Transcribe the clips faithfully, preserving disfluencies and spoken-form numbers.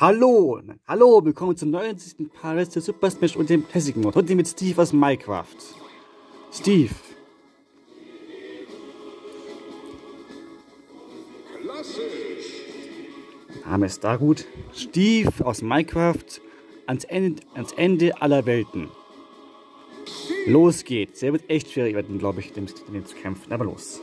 Hallo, hallo, willkommen zum neunzigsten Part der Super Smash und dem Classic Mode. Heute mit Steve aus Minecraft. Steve. Klassisch. Name ist da gut. Steve aus Minecraft ans Ende, ans Ende aller Welten. Los geht's. Der wird echt schwierig werden, glaube ich, dem, dem zu kämpfen. Aber los.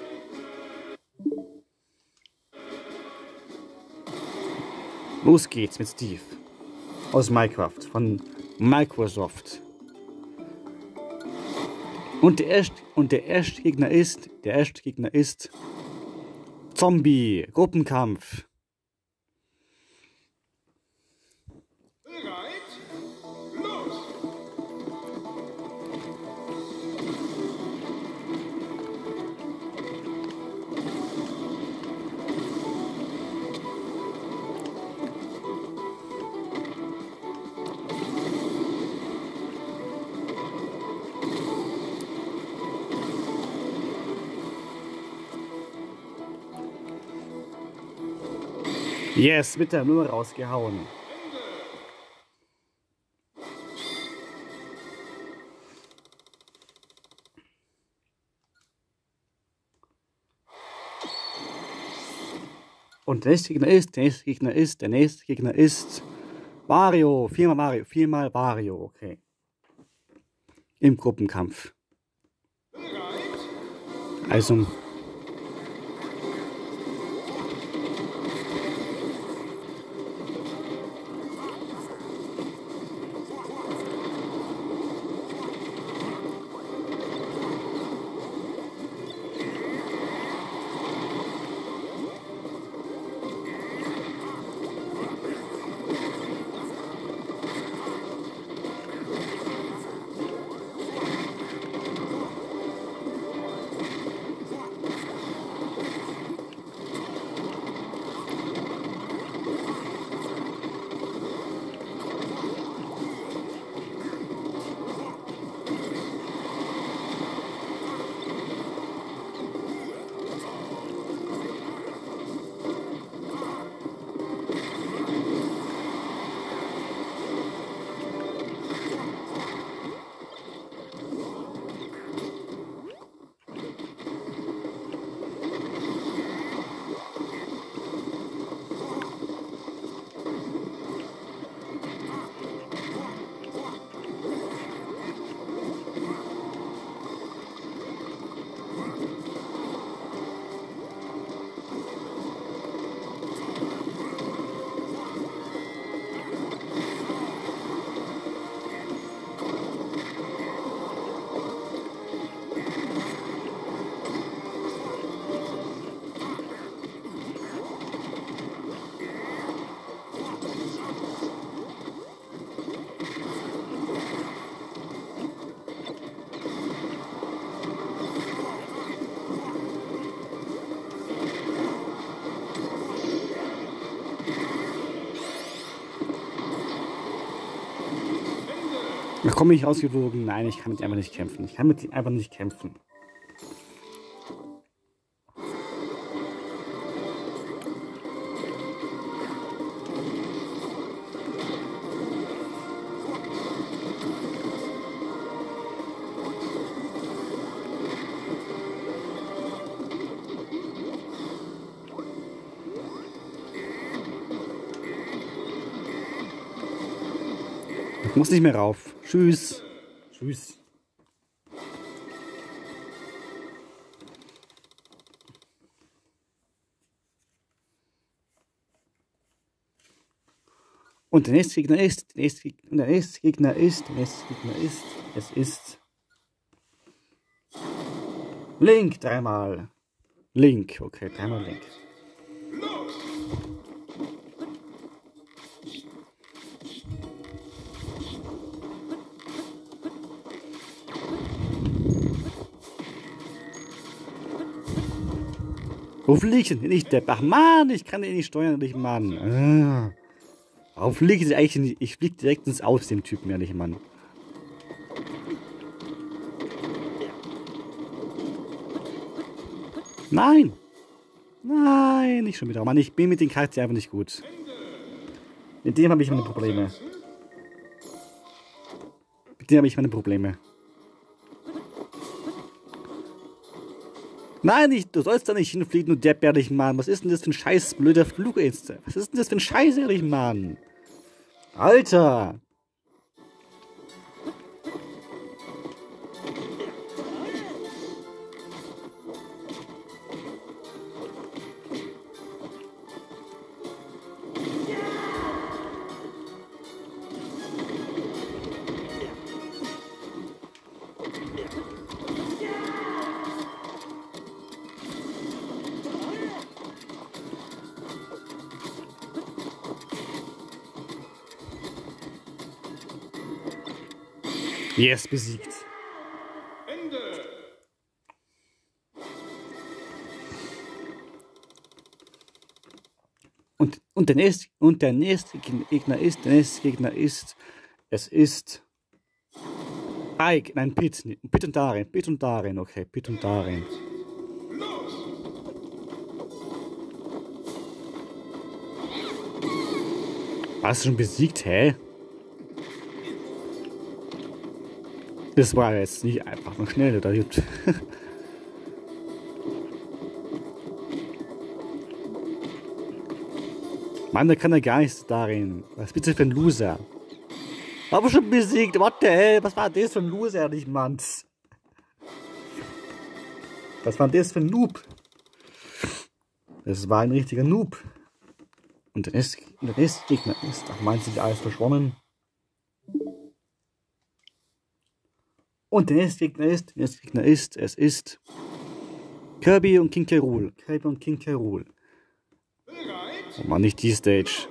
Los geht's mit Steve aus Minecraft von Microsoft. Und der erste und der erste Gegner ist, der erste Gegner ist Zombie, Gruppenkampf. Bereit? Los! Yes, mit der Nummer rausgehauen. Und der nächste Gegner ist, der nächste Gegner ist, der nächste Gegner ist Wario. Viermal Mario, viermal Wario, okay. Im Gruppenkampf. Also. Da komme ich ausgewogen. Nein, ich kann mit ihm einfach nicht kämpfen. Ich kann mit ihm einfach nicht kämpfen. Ich muss nicht mehr rauf. Tschüss. Tschüss. Und der nächste Gegner ist, der nächste, und der nächste Gegner ist, der nächste Gegner ist, es ist Link dreimal. Link, okay, dreimal Link. Wo fliege ich denn nicht? Ach Mann, ich kann den nicht steuern, nicht Mann. Ah. Warum fliege ich eigentlich nicht? Ich fliege direkt ins Aus, dem Typen, ehrlich, Mann. Nein! Nein, nicht schon wieder. Mann, ich bin mit den Charakteren einfach nicht gut. Mit dem habe ich meine Probleme. Mit dem habe ich meine Probleme. Nein, ich, du sollst da nicht hinfliegen, du derbärlich Mann. Was ist denn das für ein scheiß blöder Flug jetzt? Was ist denn das für ein scheiß ehrlich Mann? Alter! Yes, besiegt. Ende. Und, und, der nächste, und der nächste Gegner ist, der nächste Gegner ist, es ist Ike, nein, Pit, Pit und Darin, Pit und Darin, okay, Pit und Darin. Los. Warst du schon besiegt, hä? Das war jetzt nicht einfach nur schnell, oder? Mann, da kann er gar nichts darin. Was bitte für ein Loser? Aber schon besiegt. What the hell? Was war das für ein Loser, ehrlich, Mann? Was war das für ein Noob? Das war ein richtiger Noob. Und der nächste, der nächste Gegner ist. Ach, meinst du, alles verschwommen? Und der nächste Gegner ist, der nächste Gegner ist, es ist Kirby und King K. Rool. Kirby und King K. Rool. Oh Mann, nicht die Stage.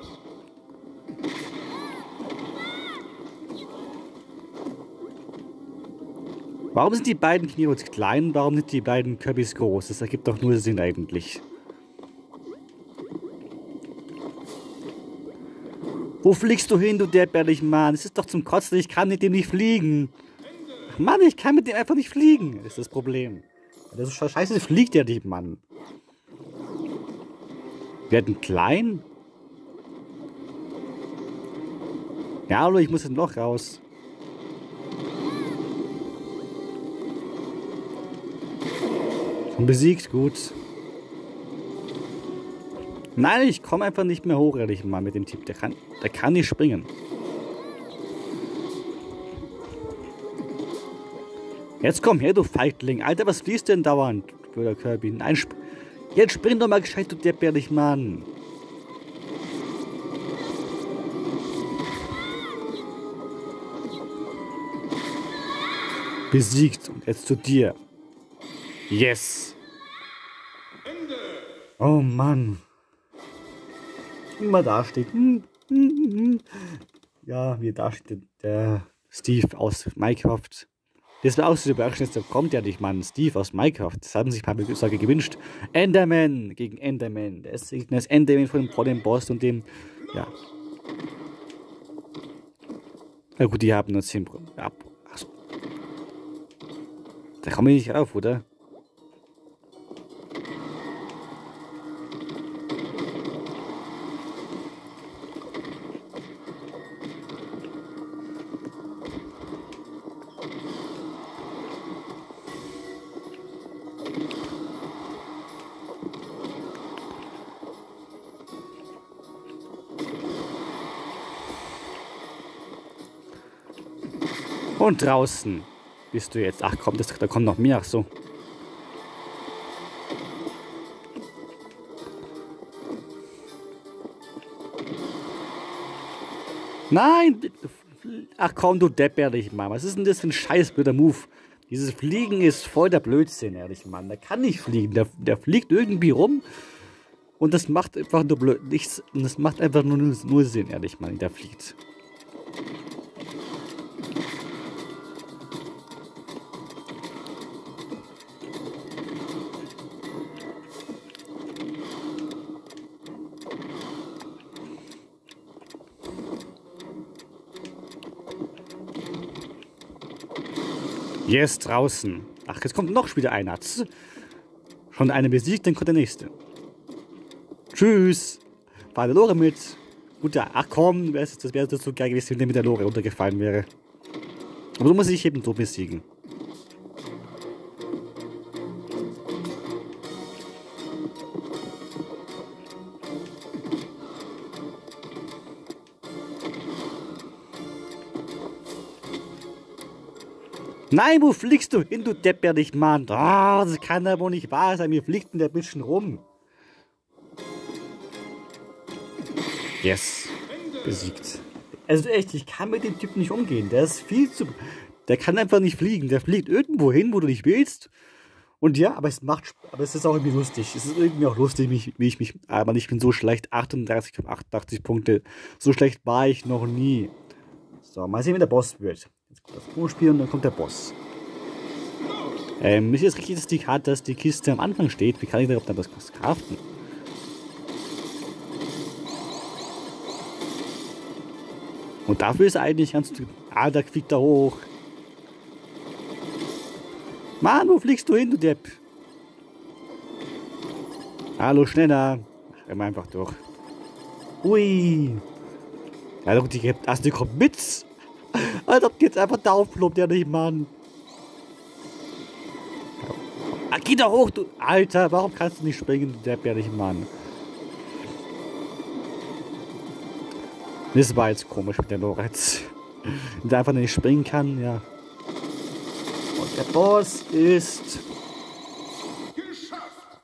Warum sind die beiden Knierols klein? Warum sind die beiden Kirbys groß? Das ergibt doch nur Sinn eigentlich. Wo fliegst du hin, du derbärlich Mann? Es ist doch zum Kotzen, ich kann mit dem nicht fliegen. Mann, ich kann mit dem einfach nicht fliegen. Das ist das Problem. Das ist scheiße, fliegt der nicht, Mann. Wir werden klein. Ja, hallo, ich muss ein Loch raus. Schon besiegt, gut. Nein, ich komme einfach nicht mehr hoch, ehrlich mal, mit dem Typ. Der kann, der kann nicht springen. Jetzt komm her, du Feigling. Alter, was fließt denn dauernd, blöder Kirby? Nein, sp jetzt spring doch mal gescheit, du derbärlich Mann. Besiegt und jetzt zu dir. Yes. Ende. Oh Mann. Immer da steht. Ja, wie da steht der Steve aus Minecraft. Das war auch so überraschend, da kommt ja nicht, Mann. Steve aus Minecraft. Das haben sich ein paar User gewünscht. Enderman gegen Enderman. Das ist das Enderman von dem, von dem Boss und dem. Ja. Na gut, die haben nur zehn Pro. Ja. Achso. Da komme ich nicht rauf, oder? Und draußen bist du jetzt. Ach komm, das, da kommt noch mehr. Ach so. Nein! Ach komm, du deppärlich, Mann. Was ist denn das für ein scheiß blöder Move? Dieses Fliegen ist voll der Blödsinn, ehrlich, Mann. Der kann nicht fliegen. Der, der fliegt irgendwie rum. Und das macht einfach nur blöd. Nichts. Und das macht einfach nur, nur Sinn, ehrlich, Mann. Der fliegt. Yes, draußen. Ach, jetzt kommt noch wieder einer. Schon eine besiegt, dann kommt der nächste. Tschüss. Fahr Lore mit. Gut, ja, ach komm, das wäre so geil gewesen, wenn der mit der Lore runtergefallen wäre. Aber so muss ich eben so besiegen. Nein, wo fliegst du hin, du depperlich Mann? Oh, das kann ja wohl nicht wahr sein. Mir fliegt denn der bisschen rum. Yes. Besiegt. Also echt, ich kann mit dem Typ nicht umgehen. Der ist viel zu... Der kann einfach nicht fliegen. Der fliegt irgendwo hin, wo du nicht willst. Und ja, aber es macht... Aber es ist auch irgendwie lustig. Es ist irgendwie auch lustig, wie ich mich... Aber ich bin so schlecht. achtunddreißig, achtundachtzig Punkte. So schlecht war ich noch nie. So, mal sehen, wie der Boss wird. Jetzt kommt das Pro-Spiel und dann kommt der Boss. Ähm, ist jetzt richtig, dass die Karte, dass die Kiste am Anfang steht. Wie kann ich da überhaupt was craften? Und dafür ist eigentlich ganz... Ah, da fliegt er hoch. Mann, wo fliegst du hin, du Depp? Hallo, schneller. Ach, immer einfach durch. Ui. Ja, doch, die, also die kommt mit. Als ob die jetzt einfach da aufploppt, ja nicht, Mann. Ah, geh da hoch, du... Alter, warum kannst du nicht springen, du Depp, ja nicht, Mann. Das war jetzt komisch mit der Lorenz. Wenn der einfach nicht springen kann, ja. Und der Boss ist... Geschafft!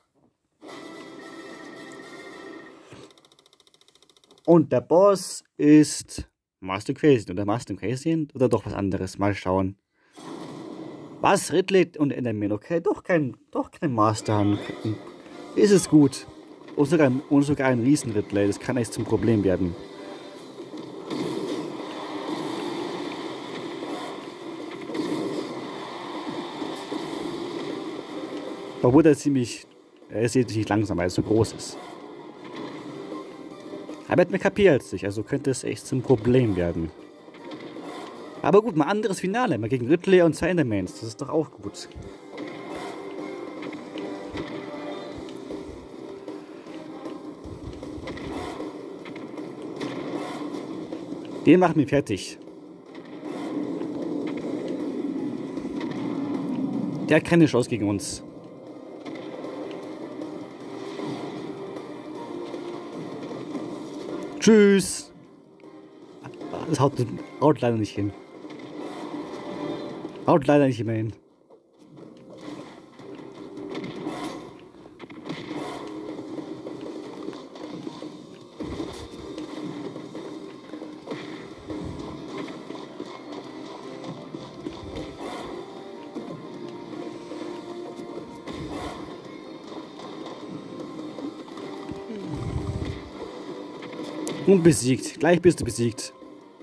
Und der Boss ist... Master Crazy oder Master Crazy oder doch was anderes. Mal schauen. Was? Ridley und Enderman. Okay, doch kein, doch kein Master Hand. Ist es gut. Und sogar, und sogar ein Riesen Ridley. Das kann echt zum Problem werden. Obwohl er ziemlich... Er ist ziemlich langsam, weil er so groß ist. Aber er hat mehr K P als ich, also könnte es echt zum Problem werden. Aber gut, mal anderes Finale. Mal gegen Ridley und zwei Endermans. Das ist doch auch gut. Den machen wir fertig. Der hat keine Chance gegen uns. Tschüss. Das haut, haut leider nicht hin. Haut leider nicht mehr hin. Und besiegt. Gleich bist du besiegt.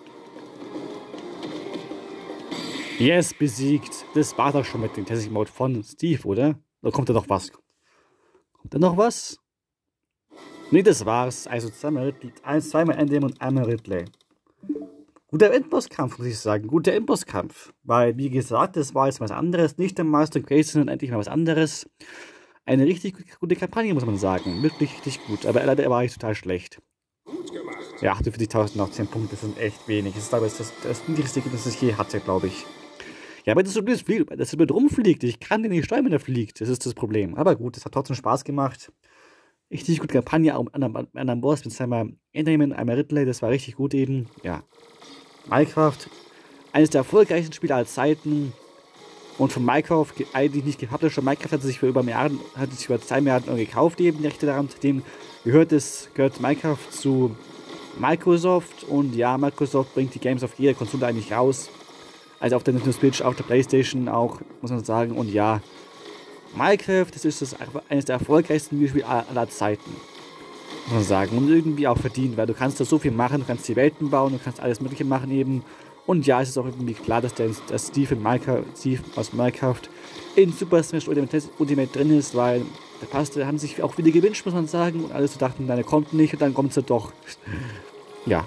Yes, besiegt. Das war doch schon mit dem Testing Mode von Steve, oder? Da kommt da noch was. Kommt da noch was? Ne, das war's. Also zweimal, zweimal Endgame und einmal Ridley. Guter Endbosskampf, muss ich sagen. Guter Endbosskampf. Weil, wie gesagt, das war jetzt was anderes. Nicht der Master Grace, sondern endlich mal was anderes. Eine richtig gute Kampagne, muss man sagen. Wirklich richtig gut. Aber leider war ich total schlecht. Ja, achtundvierzigtausend nach zehn Punkte sind echt wenig. Das ist aber das, das niedrigste, das ich je hatte, glaube ich. Ja, aber das ist so blöd, dass er mit rumfliegt. Ich kann den nicht steuern, wenn er fliegt. Das ist das Problem. Aber gut, es hat trotzdem Spaß gemacht. Richtig gute Kampagne an einem anderen Boss. Mit einmal Enderman, einmal Ridley. Das war richtig gut eben. Ja. Minecraft. Eines der erfolgreichsten Spiele aller Zeiten. Und von Minecraft eigentlich nicht gepublished. Schon Minecraft hat sich für über Milliarden, hat sich über zwei Milliarden Euro gekauft, eben die Rechte daran. Dem gehört es, gehört Minecraft zu Microsoft. Und ja, Microsoft bringt die Games auf jeder Konsole eigentlich raus. Also auf der Nintendo Switch, auf der Playstation auch, muss man sagen. Und ja, Minecraft, das ist das eines der erfolgreichsten Videospiele aller Zeiten. Muss man sagen. Und irgendwie auch verdient, weil du kannst da so viel machen, du kannst die Welten bauen, du kannst alles Mögliche machen eben. Und ja, es ist auch irgendwie klar, dass der dass Steve, in Minecraft, Steve aus Minecraft in Super Smash Ultimate, Ultimate drin ist, weil der passte, haben sich auch viele gewünscht, muss man sagen. Und alle so dachten, nein, er kommt nicht und dann kommt er doch. Ja.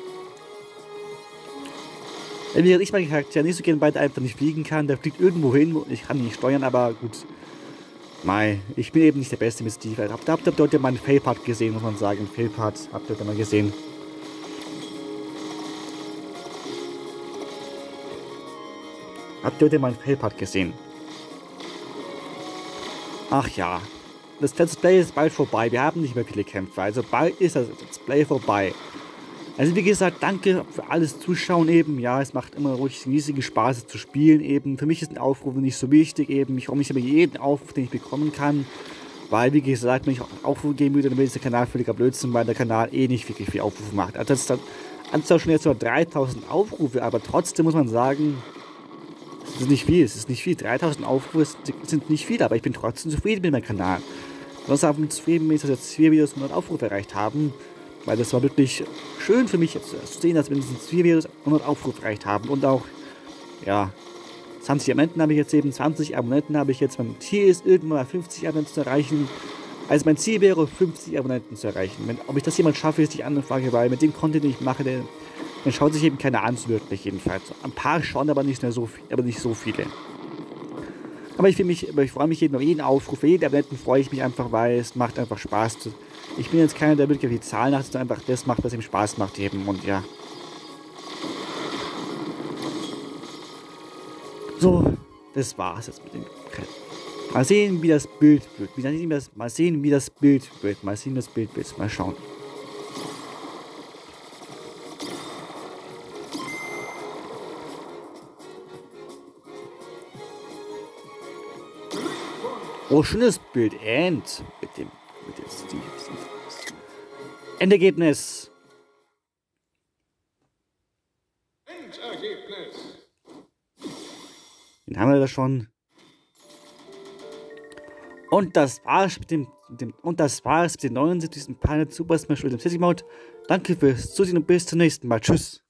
Wie ich mein Charakter nicht so gerne beide einfach nicht fliegen kann, der fliegt irgendwo hin und ich kann ihn nicht steuern, aber gut. Mei, ich bin eben nicht der Beste mit Steve. Habt ihr habt, habt, habt ihr mal einen Fail-Part gesehen, muss man sagen. Fail-Part habt ihr mal gesehen. Habt ihr heute meinen Failpart gesehen? Ach ja. Das Let's Play ist bald vorbei. Wir haben nicht mehr viele Kämpfe. Also bald ist das Let's Play vorbei. Also wie gesagt, danke für alles Zuschauen eben. Ja, es macht immer ruhig riesigen Spaß zu spielen eben. Für mich ist ein Aufruf nicht so wichtig eben. Ich freue mich über jeden Aufruf, den ich bekommen kann. Weil, wie gesagt, wenn ich Aufrufe geben würde, dann wäre dieser Kanal völliger Blödsinn, weil der Kanal eh nicht wirklich viel Aufrufe macht. Also das ist dann zwar schon jetzt nur dreitausend Aufrufe, aber trotzdem muss man sagen, es ist nicht viel. Es ist nicht viel. dreitausend Aufrufe sind nicht viel, aber ich bin trotzdem zufrieden mit meinem Kanal. Was auch zufrieden ist, dass jetzt vier Videos hundert Aufrufe erreicht haben. Weil das war wirklich schön für mich jetzt zu sehen, dass mindestens vier Videos hundert Aufrufe erreicht haben. Und auch, ja, zwanzig Abonnenten habe ich jetzt eben, zwanzig Abonnenten habe ich jetzt. Mein Ziel ist irgendwann mal fünfzig Abonnenten zu erreichen. Also mein Ziel wäre, fünfzig Abonnenten zu erreichen. Wenn, ob ich das jemand schaffe, ist die andere Frage, weil mit dem Content, den ich mache, den, den schaut sich eben keiner an, so wirklich jedenfalls. Ein paar schauen, aber nicht mehr so viel, aber nicht so viele. Aber ich, mich, aber ich freue mich jeden, über jeden Aufruf, für jeden Abonnenten freue ich mich einfach, weil es macht einfach Spaß. Zu, ich bin jetzt keiner, der wirklich auf die Zahlen achtet, sondern einfach das macht, was ihm Spaß macht eben. Und ja. So, das war's jetzt mit dem Rennen. Mal sehen, wie das Bild wird. Mal sehen, wie das, mal sehen, wie das Bild wird. Mal sehen, wie das Bild wird. Mal schauen. Oh, schönes Bild. End. Mit dem, mit dem Steve. Endergebnis. Endergebnis. Den haben wir da schon. Und das war's mit dem, mit dem und das war's mit dem neunundsiebzigsten Planet Super Smash Bros. City Mode. Danke fürs Zusehen und bis zum nächsten Mal. Tschüss.